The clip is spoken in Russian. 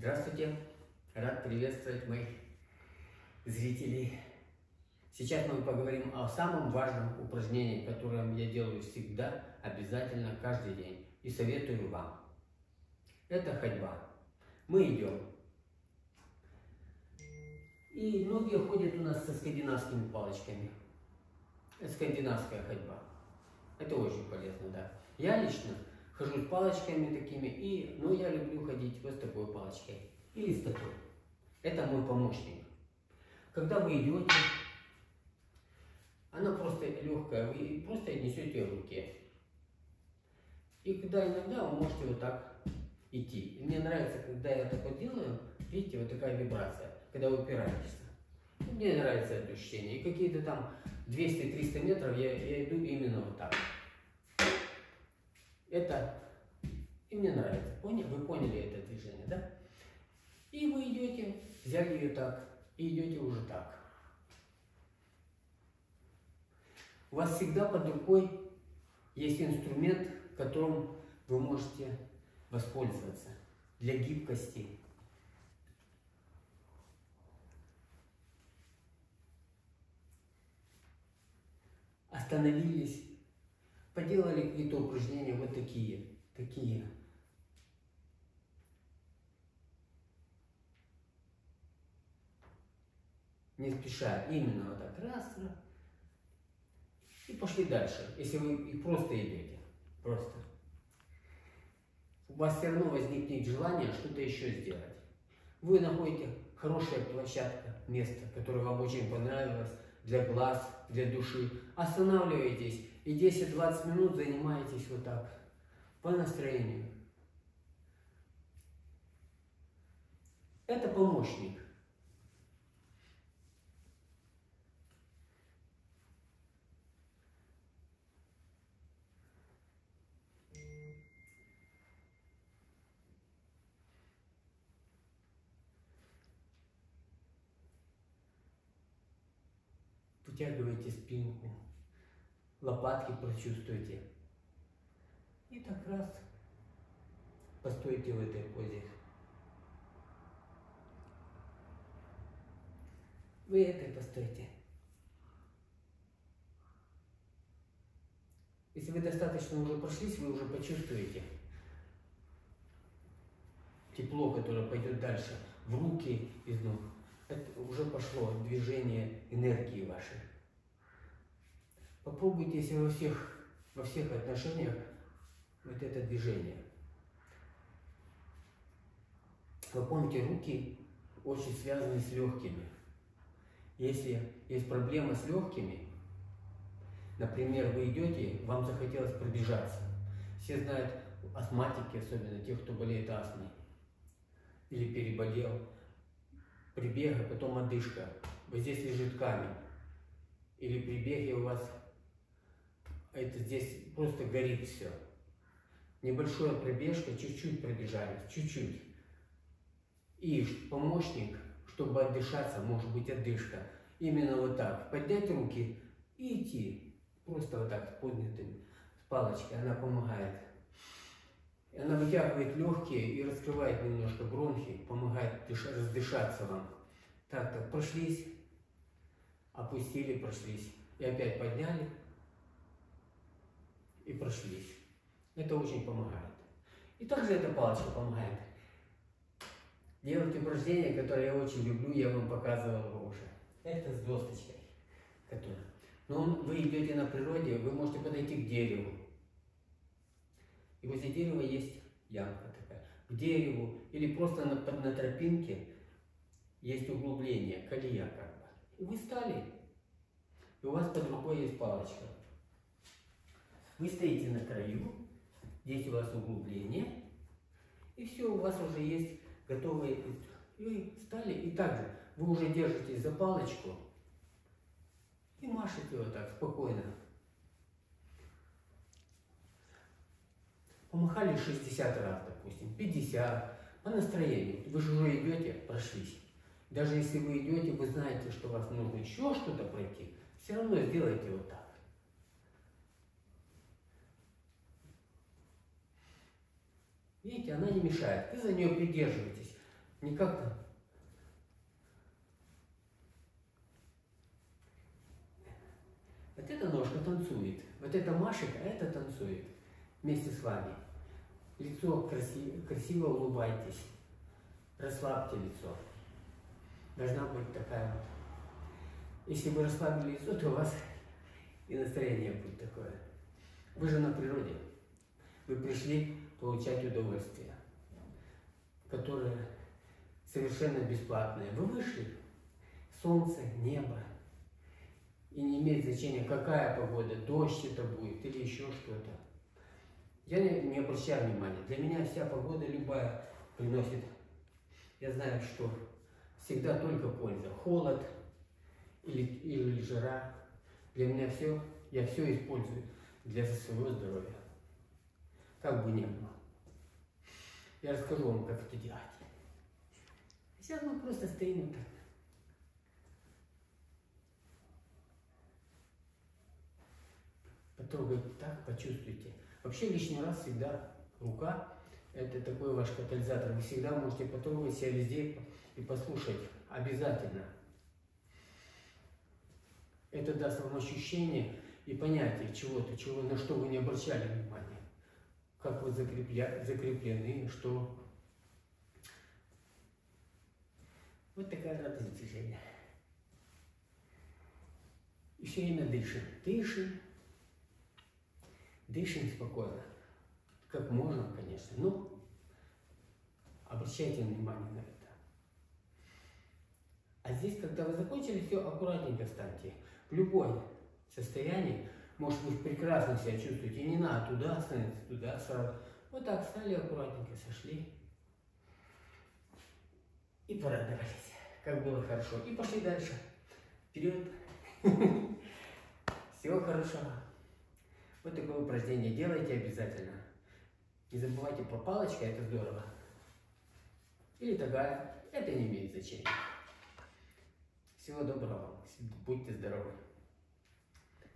Здравствуйте! Рад приветствовать моих зрителей. Сейчас мы поговорим о самом важном упражнении, которое я делаю всегда, обязательно, каждый день. И советую вам. Это ходьба. Мы идем. И многие ходят у нас со скандинавскими палочками. Это скандинавская ходьба. Это очень полезно, да. Я лично хожу с палочками такими, но я люблю ходить вот с такой палочкой. Или с такой. Это мой помощник. Когда вы идете, она просто легкая, вы просто несете ее в руке. И когда иногда вы можете вот так идти. И мне нравится, когда я так вот делаю, видите, вот такая вибрация, когда вы упираетесь. Мне нравится это ощущение. И какие-то там 200-300 метров я иду именно вот так. Это и мне нравится. Вы поняли это движение, да? И вы идете, взяли ее так, и идете уже так. У вас всегда под рукой есть инструмент, которым вы можете воспользоваться для гибкости. Остановились, поделали какие-то упражнения вот такие. Не спеша, именно вот так, раз, и пошли дальше, если вы и просто идете, просто. У вас все равно возникнет желание что-то еще сделать. Вы находите хорошая площадка, место, которое вам очень понравилось, для глаз, для души. Останавливаетесь и 10-20 минут занимаетесь вот так, по настроению. Это помощник. Вытягивайте спинку, лопатки прочувствуйте. И так раз постойте в этой позе. Вы этой постойте. Если вы достаточно уже прошлись, вы уже почувствуете тепло, которое пойдет дальше в руки из ног. Это уже пошло движение энергии вашей. Попробуйте, если во всех отношениях вот это движение. Вы помните, руки очень связаны с легкими. Если есть проблема с легкими, например, вы идете, вам захотелось пробежаться. Все знают, астматики, особенно те, кто болеет астмой или переболел. При беге, потом одышка. Вот здесь лежит камень. Или при беге у вас это здесь просто горит все. Небольшая пробежка, чуть-чуть пробежались, чуть-чуть. И помощник, чтобы отдышаться, может быть одышка. Именно вот так. Поднять руки и идти. Просто вот так, с поднятым, с палочкой. Она помогает. Она вытягивает легкие и раскрывает немножко бронхи, помогает раздышаться вам. Так, прошлись, опустили, прошлись. И опять подняли и прошлись. Это очень помогает. И также эта палочка помогает. Делать упражнения, которые я очень люблю, я вам показывал уже. Это с досточкой. Но вы идете на природе, вы можете подойти к дереву. И возле дерева есть ямка такая. К дереву или просто на тропинке есть углубление, колея как бы. И вы стали. И у вас под рукой есть палочка. Вы стоите на краю, здесь у вас углубление. И все, у вас уже есть готовые. И вы стали, и также вы уже держитесь за палочку и машете вот так спокойно. Помахали 60 раз, допустим, 50, по настроению. Вы же уже идете, прошлись. Даже если вы идете, вы знаете, что вас нужно еще что-то пройти, все равно сделайте вот так. Видите, она не мешает. Вы за нее придерживаетесь. Не как-то. Вот эта ножка танцует. Вот эта машет, а это танцует вместе с вами. Лицо красиво улыбайтесь. Расслабьте лицо. Должна быть такая вот. Если вы расслабили лицо, то у вас и настроение будет такое. Вы же на природе. Вы пришли получать удовольствие, которое совершенно бесплатное. Вы вышли. Солнце, небо. И не имеет значения, какая погода, дождь это будет или еще что-то. Я не обращаю внимания. Для меня вся погода любая приносит. Я знаю, что всегда только польза. Холод или жара. Для меня все, я все использую для своего здоровья. Как бы ни было. Я расскажу вам, как это делать. Сейчас мы просто стоим вот так. Потрогайте так, почувствуйте. Вообще лишний раз всегда рука – это такой ваш катализатор. Вы всегда можете потрогать себя везде и послушать. Обязательно. Это даст вам ощущение и понятие чего-то, на что вы не обращали внимания. Как вы закреплены, что... Вот такая радость движения. И все время дышим. Дышим. Дышим спокойно. Как можно, конечно. Но обращайте внимание на это. А здесь, когда вы закончили, все аккуратненько встаньте. В любое состоянии, может вы прекрасно себя чувствуете, не надо туда становиться, туда сразу. Вот так встали, аккуратненько сошли. И порадовались, как было хорошо. И пошли дальше. Вперед. Всего хорошего. Вот такое упражнение делайте обязательно. Не забывайте про палочку, это здорово. Или такая, это не имеет значения. Всего доброго вам. Будьте здоровы.